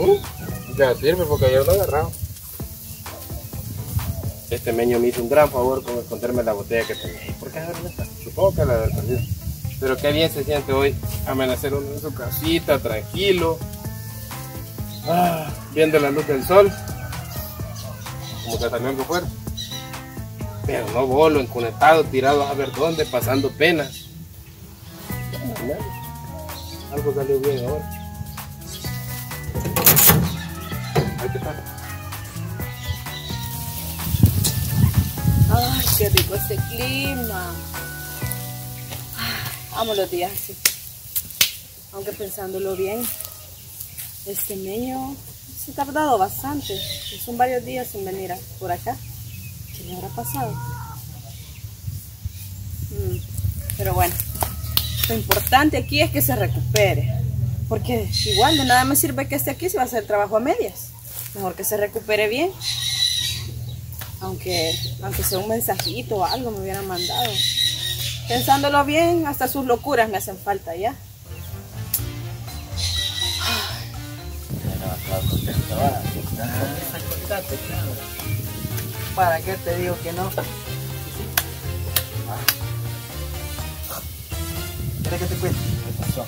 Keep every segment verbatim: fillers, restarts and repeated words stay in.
Uh, ya sirve porque ayer lo agarraba. Este meño me hizo un gran favor con esconderme la botella que tenía. ¿Y por qué no está? Supongo que la del perdido. Pero qué bien se siente hoy amanecer uno en su casita, tranquilo, ah, viendo la luz del sol, como que salió algo fuerte. Pero no bolo, encunetado, tirado a ver dónde, pasando penas. Algo salió bien ahora. Ahí te pasa. Ay, qué rico este clima. Amo los días así. Aunque pensándolo bien, este meño se ha tardado bastante. Son varios días sin venir a, por acá. ¿Qué le habrá pasado? Mm, pero bueno, lo importante aquí es que se recupere. Porque igual de nada me sirve que esté aquí si va a hacer trabajo a medias. Mejor que se recupere bien. Aunque, aunque sea un mensajito o algo me hubieran mandado. Pensándolo bien, hasta sus locuras me hacen falta ya. ¿Para qué te digo que no? ¿Quieres que te cuente? ¿Qué pasó?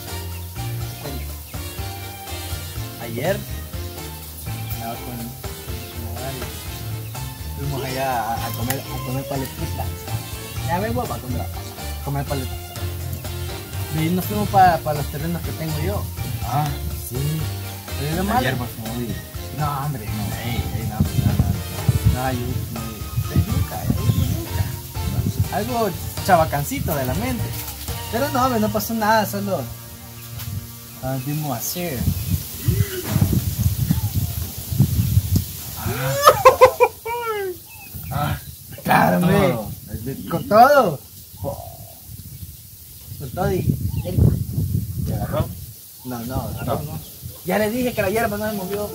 Ayer andaba con mi horario. Fuimos allá a, a comer a comer paletitas. Ya vengo para comer, a comer paletitas. Y nos fuimos para pa los terrenos que tengo yo. Ah, sí. ¿Pero es malo? No, hombre, no. Ey, ey, no, no, no. No, yo, no, soy yuca, soy yuca. Algo chabacancito de la mente. Pero no, hombre, no pasó nada, solo ah, dimos así. Ah, ah, claro, hombre. No. Con todo. Con todo y... ¿Te agarró? No, no, agarró, no. no. Ya le dije que la hierba no me movió.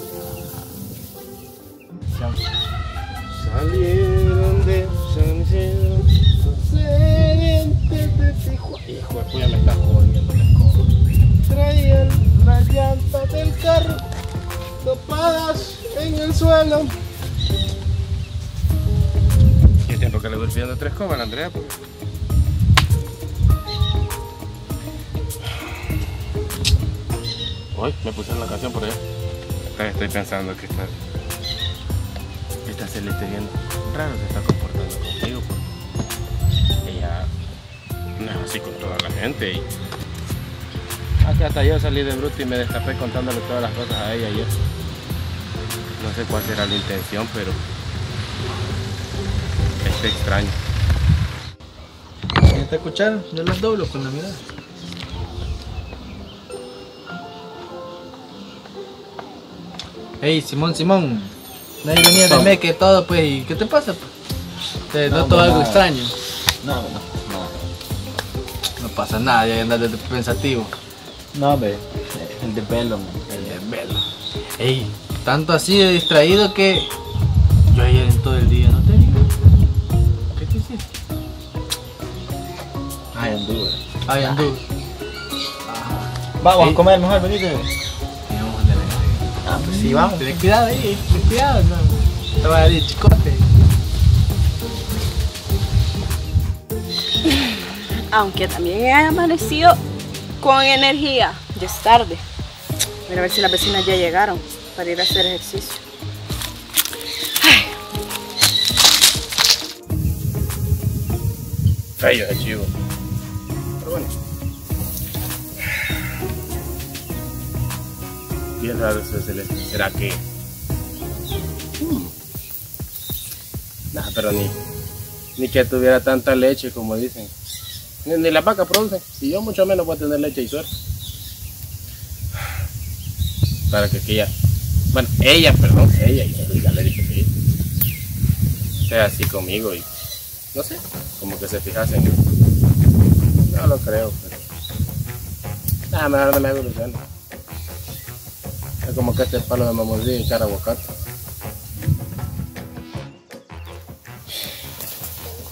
Salieron de San Diego, procedentes de Tijuana. Hijo de puya, me está jodiendo la escoba. Traían las llantas del carro topadas en el suelo. ¿Qué tiempo que le voy pidiendo tres escobas a la Andrea? Pues? Hoy me puse en la canción por allá. Estoy pensando que esta, esta se le está viendo raro, se está comportando conmigo porque ella no es así con toda la gente. Y hasta, hasta yo salí de bruto y me destapé contándole todas las cosas a ella ayer. No sé cuál será la intención, pero es extraño. ¿Te escucharon? Yo las doblo con la mirada. Hey, Simón, Simón, nadie venía de Meque todo, pues, ¿y qué te pasa? ¿Te no, noto no, algo nada. extraño? No, no, no. No pasa nada, ya andas de pensativo. No, hombre, el de pelo, el de pelo. Ey, tanto así de distraído que yo ayer en todo el día no te vi. ¿Qué te hiciste? Ay, anduve. Ay, anduve. Vamos a comer mejor, venite. Ah, pues sí, vamos. Ten cuidado ahí, ten cuidado, no. Te va a dar chicote. Aunque también he amanecido con energía. Ya es tarde. Voy a ver si las vecinas ya llegaron para ir a hacer ejercicio. Ay. Feo ese chivo. Pero bueno. Bien raro ese celeste. ¿Será que? Hmm. Nah, pero ni, ni que tuviera tanta leche como dicen. Ni, ni la vaca produce. Y yo mucho menos voy a tener leche y suerte. Para que, que ella, bueno, ella, perdón, ella, y ya le dije que ella sea así conmigo y no sé, como que se fijase en mí. No lo creo, pero nada, mejor no me hago ilusiones. Es como que este palo de mamordí y cara aguacate.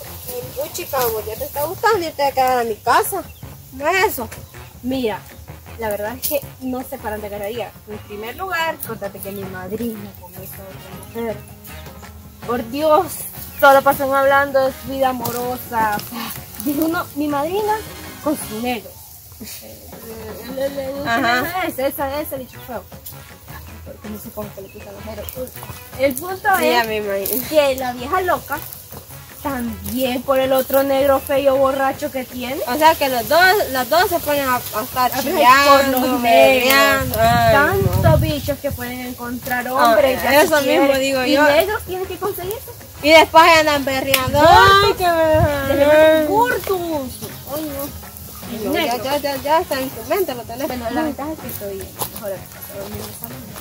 Uy, chica, vos ya te está gustando irte a quedar a mi casa. No es eso. Mira, La verdad es que no sé para dónde agarraría. En primer lugar, contate que mi madrina con esa otra mujer. Por Dios, solo pasan hablando de su vida amorosa. O sea, dijo uno, mi madrina con su negro. El, el, el, Ajá. ese, ese, ese dicho feo. Porque no sé cómo que le pican los negros. El punto Sí, ya es me imagino. que la vieja loca también por el otro negro feo borracho que tiene. O sea que los dos, los dos se ponen a, a estar Ay, chillando, por los peleando. negros. Ay, Tantos no. bichos que pueden encontrar hombres. Ah, ya eso si mismo quieren. digo y yo. negros tienen que conseguirse. Y después andan berreando. Ay, que Desde me... gordos. Ay, no. No, ya, ya, ya, ya está en tu mente, lo tenés. Bueno, la ventaja es que estoy mejor en casa, dormir en esa mañana.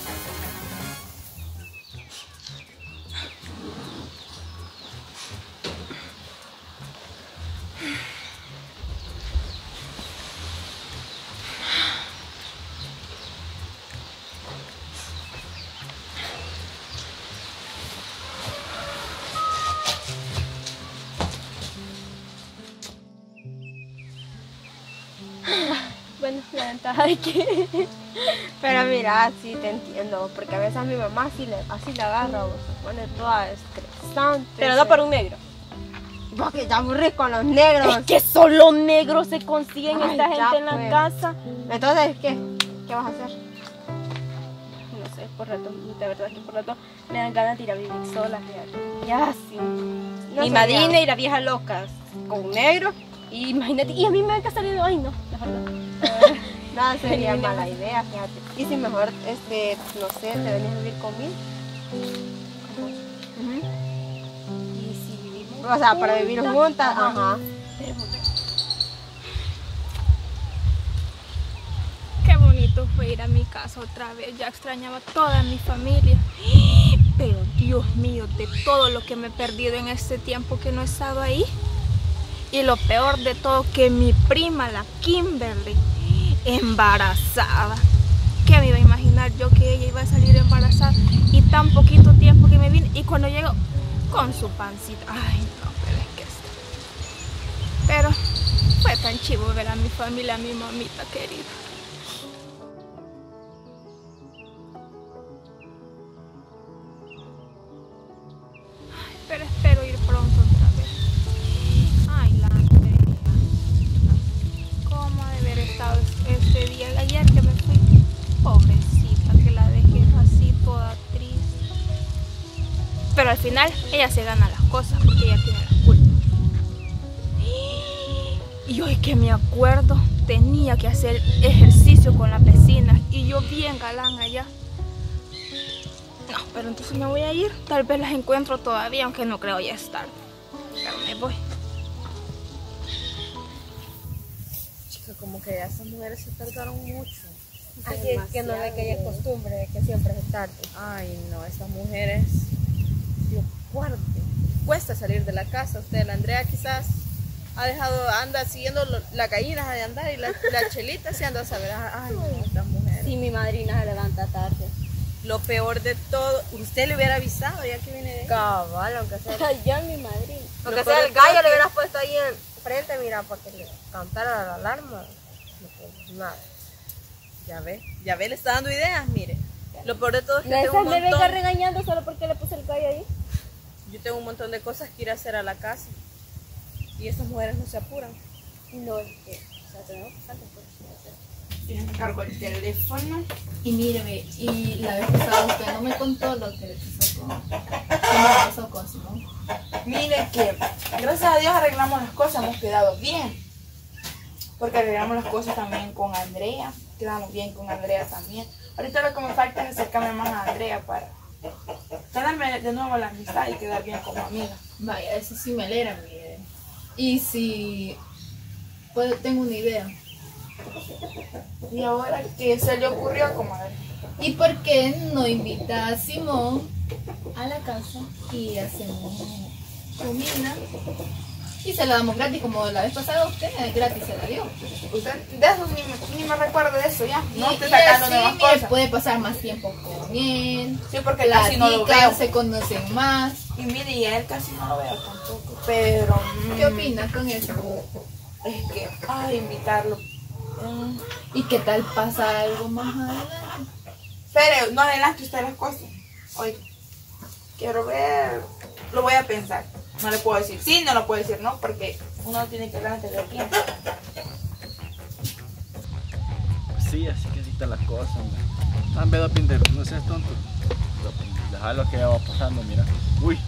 Bueno, la ventaja de que... Pero mira, sí te entiendo, porque a veces a mi mamá así le, así le agarra o se pone toda estresante. Pero no por un negro. Porque te aburrís con los negros. Es que solo negros se consiguen Ay, esta ya, gente en la pues. casa. Entonces, ¿qué? ¿Qué vas a hacer? No sé, por rato, de verdad que por rato me dan ganas de ir a vivir sola, fíjate. Ya, sí. No Mi sé, madrina ya. y la vieja locas con negro. Y imagínate, y a mí me han salido, ay no, la verdad. Nada sería mala idea, fíjate. Y si mejor, este, no sé, te venís a vivir conmigo. Y si vivimos O sea, para vivir juntas, ajá. ajá. Qué bonito fue ir a mi casa otra vez, ya extrañaba a toda mi familia. Pero Dios mío, de todo lo que me he perdido en este tiempo que no he estado ahí. Y lo peor de todo, que mi prima, la Kimberly, embarazada. ¿Qué me iba a imaginar yo que ella iba a salir embarazada? Y tan poquito tiempo que me vine, y cuando llegó con su pancita. Ay, no, pero es que es... Pero fue tan chivo ver a mi familia, a mi mamita querida. Pero espero ir pronto otra vez. Ay, la Andrea. ¿Cómo ha de haber estado este día? Ayer que me fui, pobrecita, que la dejé así toda triste. Pero al final ella se gana las cosas porque ella tiene la culpa. Y hoy que me acuerdo, tenía que hacer ejercicio con las vecinas y yo bien galán allá. No, pero entonces me voy a ir. Tal vez las encuentro todavía, aunque no creo ya estar. Pero me voy. Chica, como que esas mujeres se tardaron mucho. Así es que no ve que ella es costumbre de que siempre es tarde. Ay, no, estas mujeres, Dios guarde, cuesta salir de la casa. Usted, la Andrea, quizás ha dejado, anda siguiendo lo, la caída de andar y la, la chelita se anda a saber. Ay, no, estas mujeres. Sí, mi madrina se levanta tarde. Lo peor de todo, usted le hubiera avisado ya que viene de ahí. Cabal, aunque sea. Ya mi madrina. Aunque Lo sea peor el de todo gallo, le que- hubieras puesto ahí enfrente, mira, para que le cantara la alarma. No, pues, nada. Ya ve, ya ve, le está dando ideas, mire. Lo peor de todo es que De tengo un esas me venga montón, regañando solo porque le puse el gallo ahí. yo tengo un montón de cosas que ir a hacer a la casa. Y estas mujeres no se apuran. No, es que, o sea, tenemos bastantes cosas que hacer. Cargo el teléfono. Y míreme, y la vez pasada usted no me contó lo que le pasó con, ¿qué me pasó con Simón? Mire que gracias a Dios arreglamos las cosas, hemos quedado bien. Porque arreglamos las cosas también con Andrea. Quedamos bien con Andrea también. Ahorita lo que me falta es acercarme más a Andrea para ganarme de nuevo la amistad y quedar bien como amiga. Vaya, eso sí me alegra, mire. Y si puedo, tengo una idea. Y ahora que se le ocurrió, comadre. ¿Y por qué no invita a Simón a la casa y hacemos comida? Y se la damos gratis, como la vez pasada usted gratis se la dio. Usted de eso ni me, ni me recuerdo de eso ya. No y, esté y sacando así, nuevas mire, cosas. puede pasar más tiempo con él. Sí, porque casi no lo Platican, veo. se conocen más. Y mire, y a él casi no lo veo tampoco. Pero. ¿Qué mm, opinas con eso? Es que, ay, invitarlo. ¿Y qué tal pasa algo más adelante? Espere, no adelante usted las cosas. Oiga, quiero ver, lo voy a pensar. No le puedo decir sí, no lo puedo decir no, porque uno tiene que hablar antes de tiempo. Sí, así que así está la cosa, hombre. Ah, en vez de Pinder, no seas tonto. Déjalo que ya va pasando, mira. Uy.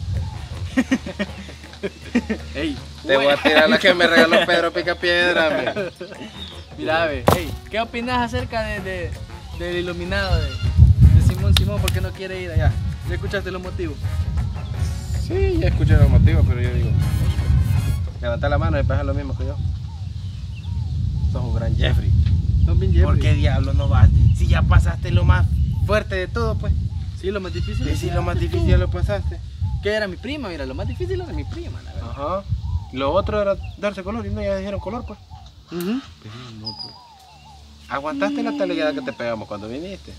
Ey, Te voy a tirar la que me regaló Pedro Picapiedra, me. mira, ve. Ey, ¿qué opinas acerca de, de, del iluminado de, de Simón Simón? ¿Por qué no quiere ir allá? ¿Ya escuchaste los motivos? Sí, ya escuché los motivos, pero yo digo, levanta la mano y pasa lo mismo que yo. Sos un gran Jeffrey. No, bien Jeffrey. ¿Por qué diablos no vas? Si ya pasaste lo más fuerte de todo, pues. Sí, lo más difícil. Sí, sí, lo más difícil ya lo pasaste. Que era mi prima, mira, lo más difícil era mi prima, la verdad. Ajá. Lo otro era darse color y no, ya dijeron color, pues. Uh-huh. Pero no, pues. Aguantaste la talegueada que te pegamos cuando viniste.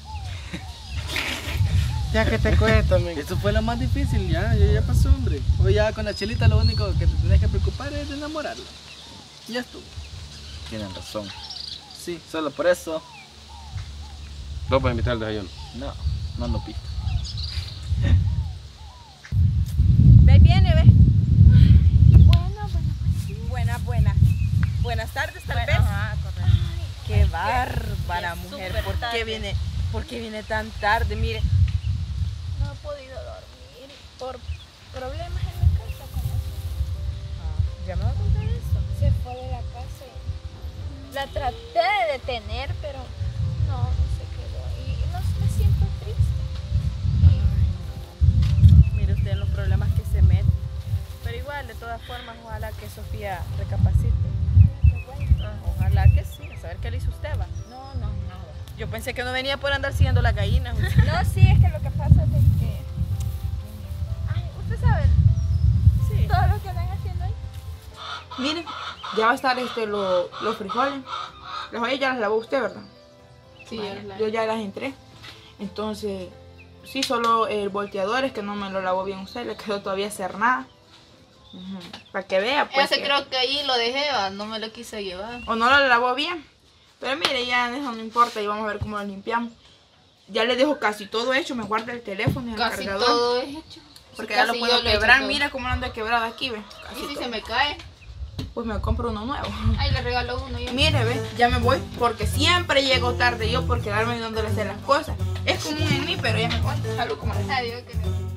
Ya que te cuesta, men. Eso fue lo más difícil, ya, ya, ya pasó, hombre. Hoy ya con la chelita lo único que te tenés que preocupar es de enamorarla. Y ya estuvo. Tienen razón. Sí, solo por eso. ¿Vos vas a invitar al desayuno? No, no ando pista. Ve, viene, ve. Bueno, bueno, Buena, buena. Buenas tardes, tal vez. Ajá, correcto. Qué bárbara, qué mujer. súper ¿Por qué tarde. viene, por qué viene tan tarde? Mire, No he podido dormir por problemas en la casa. Como ya me va a contar eso. se fue de la casa y la traté de detener, pero no, no se quedó. Y no me siento triste. Mire usted en los problemas que se mete. Pero igual, de todas formas, ojalá que Sofía recapacite. Qué bueno. Ah, ojalá que sí. A saber qué le hizo usted, va. No, no, nada. Yo pensé que no venía por andar siguiendo las gallinas. No, sí, es que lo que pasa es de que... Ay, usted sabe Sí. todo lo que andan haciendo ahí. Miren, ya va a estar este, lo- los frijoles. Las ollas ya las lavó usted, ¿verdad? Sí, Vaya, ya las- yo ya las entré. Entonces, sí, solo el volteador es que no me lo lavó bien usted, le quedó todavía cernada. Ujú. Para que vea, pues. Ese que- creo que ahí lo dejé, va, no me lo quise llevar. O no lo lavó bien. Pero mire, ya eso no importa y vamos a ver cómo lo limpiamos. Ya le dejo casi todo hecho, me guarda el teléfono y el Casi cargador. todo es hecho. Porque Sí, ya lo casi puedo yo lo he hecho quebrar. todo. Mira cómo lo ando quebrado aquí, ve. Casi Y si todo. se me cae, Pues me compro uno nuevo. ahí le regalo uno yo. Mire, ve, ya me voy porque siempre llego tarde yo por quedarme ayudándole a hacer las cosas. Es común en mí, pero ya me voy. Salud, como les Adiós, que no.